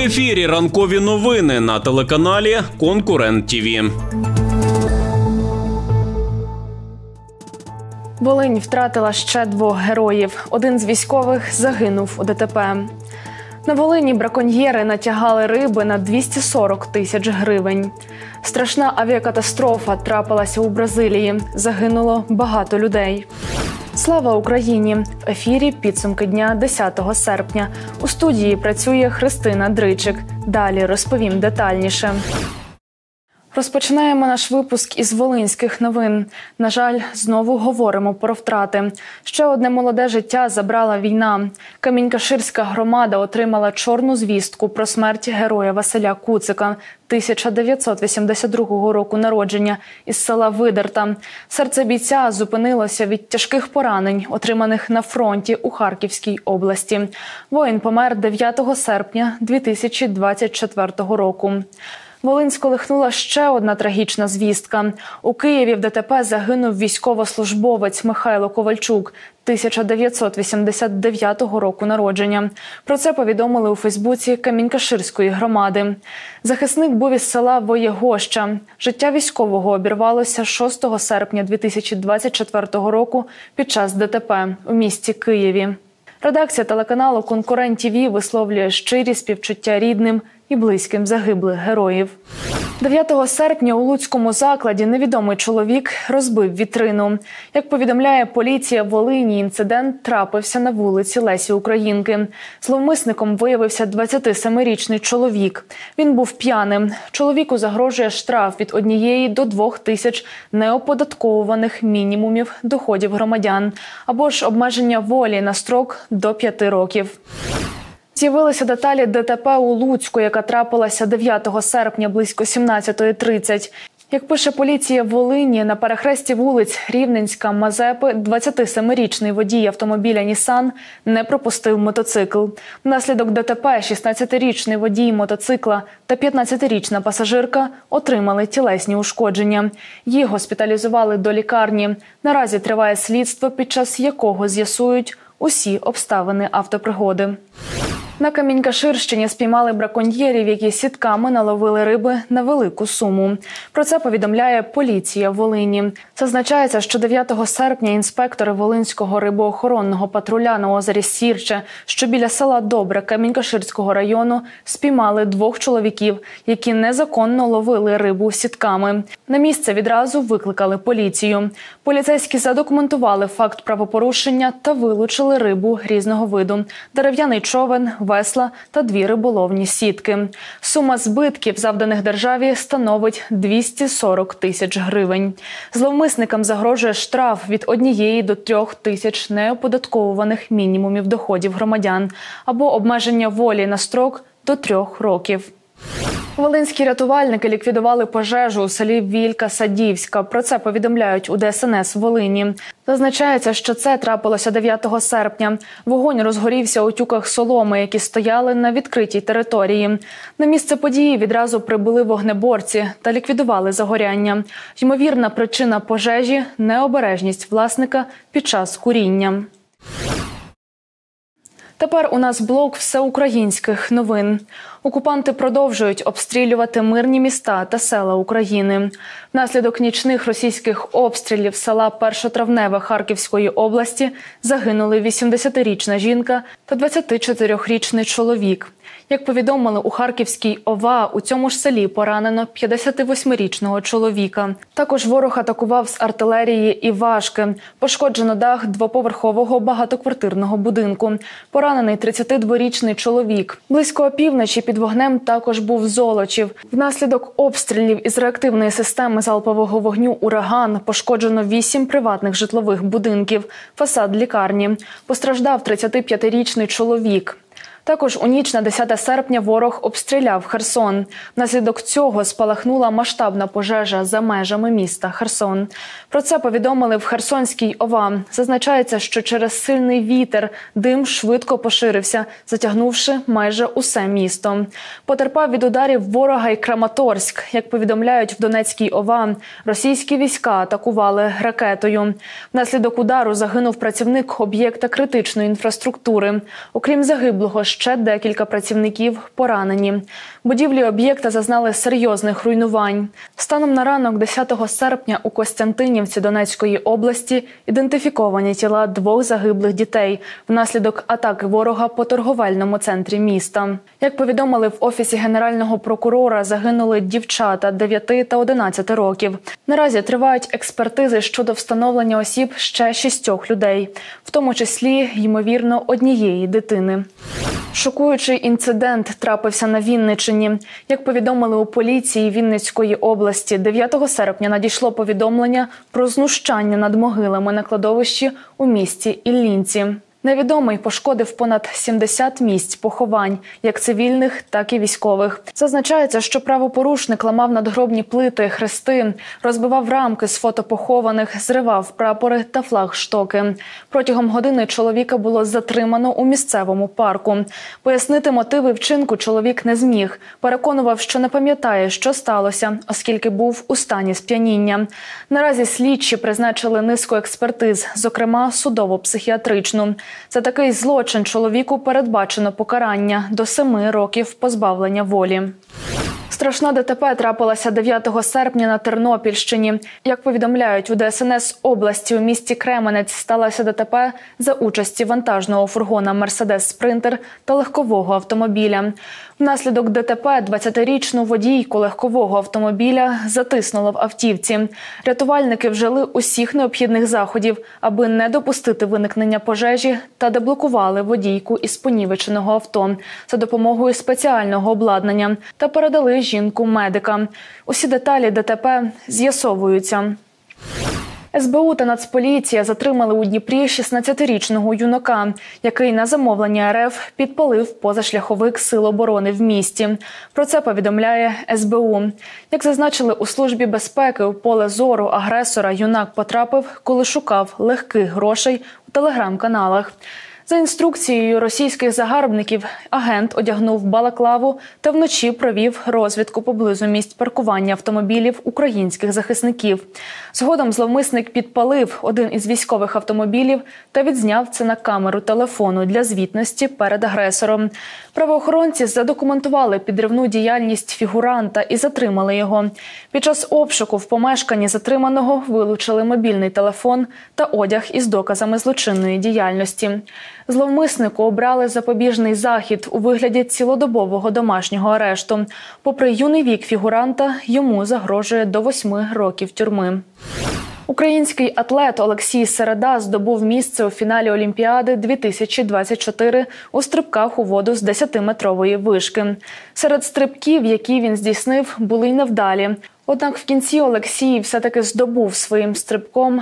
ефірі ранкові новини на телеканалі «Конкурент ТІВІ». Волинь втратила ще 2 героїв. Один з військових загинув у ДТП. На Волині браконьєри натягали риби на 240 тисяч гривень. Страшна авіакатастрофа трапилася у Бразилії. Загинуло багато людей. Слава Україні! В ефірі «Підсумки дня» 10 серпня. У студії працює Христина Дричик. Далі розповім детальніше. Розпочинаємо наш випуск із волинських новин. На жаль, знову говоримо про втрати. Ще одне молоде життя забрала війна. Камінь-Каширська громада отримала чорну звістку про смерть героя Василя Куцика, 1982 року народження, із села Видерта. Серце бійця зупинилося від тяжких поранень, отриманих на фронті у Харківській області. Воїн помер 9 серпня 2024 року. Волинь сколихнула ще одна трагічна звістка. У Києві в ДТП загинув військовослужбовець Михайло Ковальчук, 1989 року народження. Про це повідомили у Фейсбуці Камінь-Каширської громади. Захисник був із села Воєгоща. Життя військового обірвалося 6 серпня 2024 року під час ДТП у місті Києві. Редакція телеканалу «Конкурент ТІВІ» висловлює щирі співчуття рідним і близьким загиблих героїв. 9 серпня у луцькому закладі невідомий чоловік розбив вітрину. Як повідомляє поліція Волині, інцидент трапився на вулиці Лесі Українки. Зловмисником виявився 27-річний чоловік. Він був п'яним. Чоловіку загрожує штраф від 1 до 2 тисяч неоподатковуваних мінімумів доходів громадян або ж обмеження волі на строк до 5 років. З'явилися деталі ДТП у Луцьку, яка трапилася 9 серпня близько 17:30. Як пише поліція Волині, на перехресті вулиць Рівненська, Мазепи 27-річний водій автомобіля «Нісан» не пропустив мотоцикл. Внаслідок ДТП 16-річний водій мотоцикла та 15-річна пасажирка отримали тілесні ушкодження. Їх госпіталізували до лікарні. Наразі триває слідство, під час якого з'ясують усі обставини автопригоди. На Камінь-Каширщині спіймали браконьєрів, які сітками наловили риби на велику суму. Про це повідомляє поліція Волині. Зазначається, що 9 серпня інспектори Волинського рибоохоронного патруля на озері Сірче, що біля села Добре Камінь-Каширського району, спіймали 2 чоловіків, які незаконно ловили рибу сітками. На місце відразу викликали поліцію. Поліцейські задокументували факт правопорушення та вилучили рибу різного виду – дерев'яний човен, весла та 2 риболовні сітки. Сума збитків, завданих державі, становить 240 тисяч гривень. Зловмисникам загрожує штраф від 1 до 3 тисяч неоподатковуваних мінімумів доходів громадян або обмеження волі на строк до 3 років. Волинські рятувальники ліквідували пожежу у селі Вілька-Садівська. Про це повідомляють у ДСНС Волині. Зазначається, що це трапилося 9 серпня. Вогонь розгорівся у тюках соломи, які стояли на відкритій території. На місце події відразу прибули вогнеборці та ліквідували загоряння. Ймовірна причина пожежі – необережність власника під час куріння. Тепер у нас блок всеукраїнських новин. Окупанти продовжують обстрілювати мирні міста та села України. Внаслідок нічних російських обстрілів села Першотравневе Харківської області загинули 80-річна жінка та 24-річний чоловік. Як повідомили у Харківській ОВА, у цьому ж селі поранено 58-річного чоловіка. Також ворог атакував з артилерії і важки. Пошкоджено дах 2-поверхового багатоквартирного будинку. Поранений 32-річний чоловік. Близько опівночі під вогнем також був Золочів. Внаслідок обстрілів із реактивної системи залпового вогню «Ураган» пошкоджено 8 приватних житлових будинків, фасад лікарні. Постраждав 35-річний чоловік. Також у ніч на 10 серпня ворог обстріляв Херсон. Внаслідок цього спалахнула масштабна пожежа за межами міста Херсон. Про це повідомили в Херсонській ОВА. Зазначається, що через сильний вітер дим швидко поширився, затягнувши майже усе місто. Потерпав від ударів ворога й Краматорськ. Як повідомляють в Донецькій ОВА, російські війська атакували ракетою. Внаслідок удару загинув працівник об'єкта критичної інфраструктури. Окрім загиблого, ще декілька працівників поранені. Будівлі об'єкта зазнали серйозних руйнувань. Станом на ранок 10 серпня у Костянтинівці Донецької області ідентифіковані тіла 2 загиблих дітей внаслідок атаки ворога по торговельному центрі міста. Як повідомили в Офісі Генерального прокурора, загинули дівчата 9 та 11 років. Наразі тривають експертизи щодо встановлення осіб ще 6 людей, в тому числі, ймовірно, однієї дитини. Шокуючий інцидент трапився на Вінниччині. Як повідомили у поліції Вінницької області, 9 серпня надійшло повідомлення про знущання над могилами на кладовищі у місті Іллінці. Невідомий пошкодив понад 70 місць поховань, як цивільних, так і військових. Зазначається, що правопорушник ламав надгробні плити, хрести, розбивав рамки з фото похованих, зривав прапори та флагштоки. Протягом години чоловіка було затримано у місцевому парку. Пояснити мотиви вчинку чоловік не зміг. Переконував, що не пам'ятає, що сталося, оскільки був у стані сп'яніння. Наразі слідчі призначили низку експертиз, зокрема судово-психіатричну. За такий злочин чоловіку передбачено покарання до 7 років позбавлення волі. Страшна ДТП трапилася 9 серпня на Тернопільщині. Як повідомляють у ДСНС області, у місті Кременець сталося ДТП за участі вантажного фургона «Мерседес Спринтер» та легкового автомобіля. Внаслідок ДТП 20-річну водійку легкового автомобіля затиснуло в автівці. Рятувальники вжили усіх необхідних заходів, аби не допустити виникнення пожежі, та деблокували водійку із понівеченого авто за допомогою спеціального обладнання та передали жінку медика. Усі деталі ДТП з'ясовуються. СБУ та Нацполіція затримали у Дніпрі 16-річного юнака, який на замовлення РФ підпалив позашляховик Сил оборони в місті. Про це повідомляє СБУ. Як зазначили у Службі безпеки, у поле зору агресора юнак потрапив, коли шукав легких грошей у телеграм-каналах. За інструкцією російських загарбників, агент одягнув балаклаву та вночі провів розвідку поблизу місць паркування автомобілів українських захисників. Згодом зловмисник підпалив один із військових автомобілів та відзняв це на камеру телефону для звітності перед агресором. Правоохоронці задокументували підривну діяльність фігуранта і затримали його. Під час обшуку в помешканні затриманого вилучили мобільний телефон та одяг із доказами злочинної діяльності. Зловмиснику обрали запобіжний захід у вигляді цілодобового домашнього арешту. Попри юний вік фігуранта, йому загрожує до 8 років тюрми. Український атлет Олексій Середа здобув місце у фіналі Олімпіади 2024 у стрибках у воду з 10-метрової вишки. Серед стрибків, які він здійснив, були й невдалі. Однак в кінці Олексій все-таки здобув своїм стрибком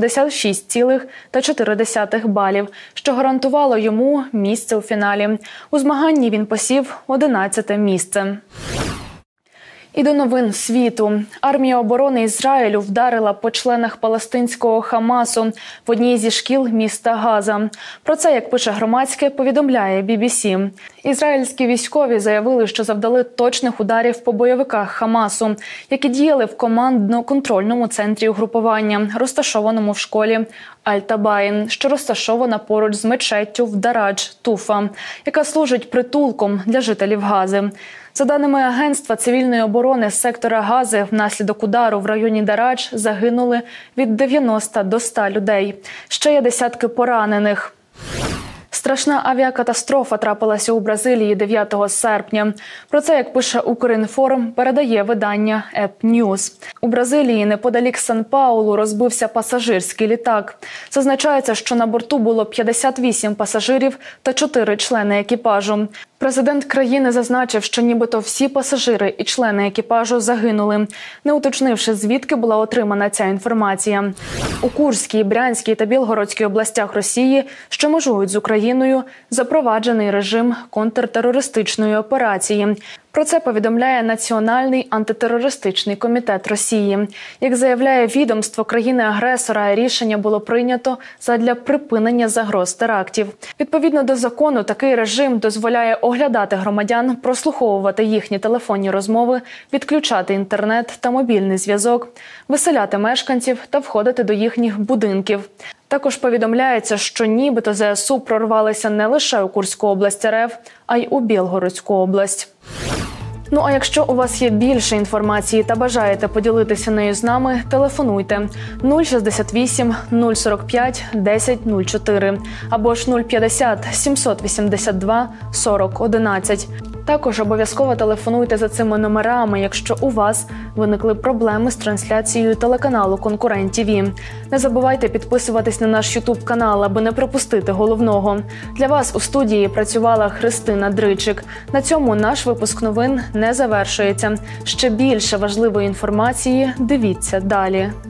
86,4 балів, що гарантувало йому місце у фіналі. У змаганні він посів 11-те місце. І до новин світу. Армія оборони Ізраїлю вдарила по членах палестинського Хамасу в одній зі шкіл міста Газа. Про це, як пише громадське, повідомляє BBC. Ізраїльські військові заявили, що завдали точних ударів по бойовиках Хамасу, які діяли в командно-контрольному центрі угрупування, розташованому в школі Аль-Табаїн, що розташована поруч з мечеттю в Дарадж-Туфа, яка служить притулком для жителів Гази. За даними Агентства цивільної оборони з сектора Гази, внаслідок удару в районі Дарадж загинули від 90 до 100 людей. Ще є десятки поранених. Страшна авіакатастрофа трапилася у Бразилії 9 серпня. Про це, як пише Укрінформ, передає видання Еп-Ньюз. У Бразилії неподалік Сан-Паулу розбився пасажирський літак. Зазначається, що на борту було 58 пасажирів та 4 члени екіпажу. Президент країни зазначив, що нібито всі пасажири і члени екіпажу загинули, не уточнивши, звідки була отримана ця інформація. У Курській, Брянській та Білгородській областях Росії, що межують з Україною, запроваджений режим контртерористичної операції. Про це повідомляє Національний антитерористичний комітет Росії. Як заявляє відомство країни-агресора, рішення було прийнято задля припинення загроз терактів. Відповідно до закону, такий режим дозволяє оглядати громадян, прослуховувати їхні телефонні розмови, відключати інтернет та мобільний зв'язок, виселяти мешканців та входити до їхніх будинків. Також повідомляється, що нібито ЗСУ прорвалися не лише у Курську область РФ, а й у Білгородську область. Ну а якщо у вас є більше інформації та бажаєте поділитися нею з нами, телефонуйте 068 045 1004 або ж 050 782 40 11. Також обов'язково телефонуйте за цими номерами, якщо у вас виникли проблеми з трансляцією телеканалу «Конкурент ТІВІ». Не забувайте підписуватись на наш YouTube-канал, аби не пропустити головного. Для вас у студії працювала Христина Дричик. На цьому наш випуск новин не завершується. Ще більше важливої інформації дивіться далі.